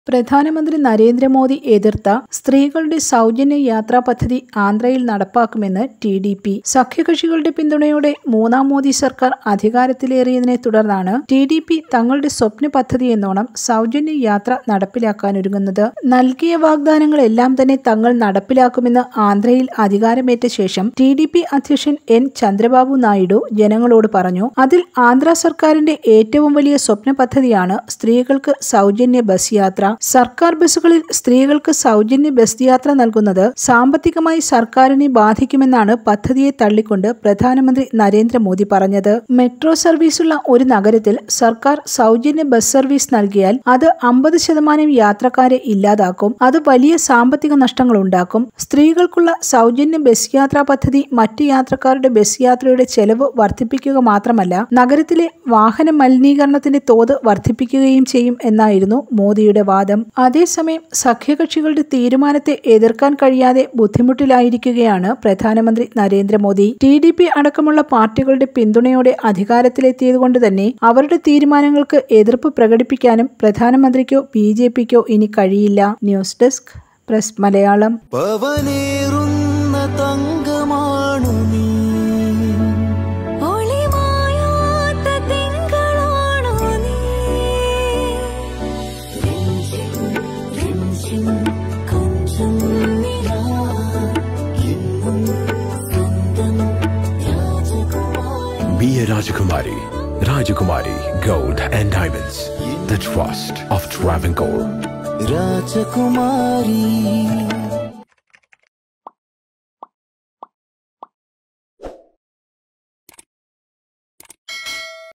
പ്രധാനമന്ത്രി നരേന്ദ്രമോദി എതിർത്ത സ്ത്രീകളുടെ സൗജന്യ യാത്രാ പദ്ധതി ആന്ധ്രയിൽ നടപ്പാക്കുമെന്ന് ടിഡിപി. സഖ്യകക്ഷികളുടെ പിന്തുണയോടെ മൂന്നാം മോദി സർക്കാർ അധികാരത്തിലേറിയതിനെ തുടർന്നാണ് ടിഡിപി തങ്ങളുടെ സ്വപ്ന പദ്ധതിയെന്നോണം സൗജന്യ യാത്ര നടപ്പിലാക്കാനൊരുങ്ങുന്നത്. നൽകിയ വാഗ്ദാനങ്ങളെല്ലാം തന്നെ തങ്ങൾ നടപ്പിലാക്കുമെന്ന് ആന്ധ്രയിൽ അധികാരമേറ്റ ശേഷം ടിഡിപി അധ്യക്ഷൻ എൻ ചന്ദ്രബാബു നായിഡു ജനങ്ങളോട് പറഞ്ഞു. അതിൽ ആന്ധ്ര സർക്കാരിന്റെ ഏറ്റവും വലിയ സ്വപ്ന പദ്ധതിയാണ് സ്ത്രീകൾക്ക് സൗജന്യ ബസ് യാത്ര. സർക്കാർ ബസ്സുകളിൽ സ്ത്രീകൾക്ക് സൗജന്യ ബസ് യാത്ര നൽകുന്നത് സാമ്പത്തികമായി സർക്കാരിനെ ബാധിക്കുമെന്നാണ് പദ്ധതിയെ തള്ളിക്കൊണ്ട് പ്രധാനമന്ത്രി നരേന്ദ്രമോദി പറഞ്ഞത്. മെട്രോ സർവീസുള്ള ഒരു നഗരത്തിൽ സർക്കാർ സൗജന്യ ബസ് സർവീസ് നൽകിയാൽ അത് 50% യാത്രക്കാരെ ഇല്ലാതാക്കും. അത് വലിയ സാമ്പത്തിക നഷ്ടങ്ങൾ ഉണ്ടാക്കും. സ്ത്രീകൾക്കുള്ള സൗജന്യ ബസ് യാത്രാ പദ്ധതി മറ്റു യാത്രക്കാരുടെ ബസ് യാത്രയുടെ ചെലവ് വർദ്ധിപ്പിക്കുക മാത്രമല്ല, നഗരത്തിലെ വാഹന മലിനീകരണത്തിന്റെ തോത് വർദ്ധിപ്പിക്കുകയും ചെയ്യും എന്നായിരുന്നു മോദിയുടെ വാദം. അതേസമയം സഖ്യകക്ഷികളുടെ തീരുമാനത്തെ എതിർക്കാൻ കഴിയാതെ ബുദ്ധിമുട്ടിലായിരിക്കുകയാണ് പ്രധാനമന്ത്രി നരേന്ദ്രമോദി. ടിഡിപി അടക്കമുള്ള പാർട്ടികളുടെ പിന്തുണയോടെ അധികാരത്തിലെത്തിയതുകൊണ്ട് തന്നെ അവരുടെ തീരുമാനങ്ങൾക്ക് എതിർപ്പ് പ്രകടിപ്പിക്കാനും പ്രധാനമന്ത്രിക്കോ ബിജെപിക്കോ ഇനി കഴിയില്ല. News desk press Malayalam. Be a Rajakumari. Rajakumari Gold and Diamonds. The trust of Travancore. Rajakumari.